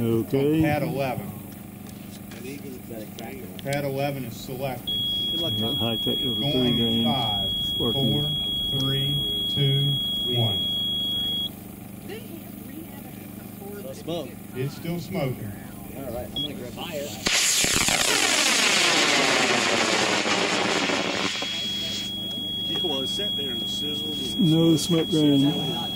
Okay. Pad 11. Pad 11 is selected. High tech over 3 Going grain. 5, 4, 3, 2, 1. Smoke. It's still smoking. Alright, I'm gonna grab fire. Well, it sat there and sizzled. No smoke grenade.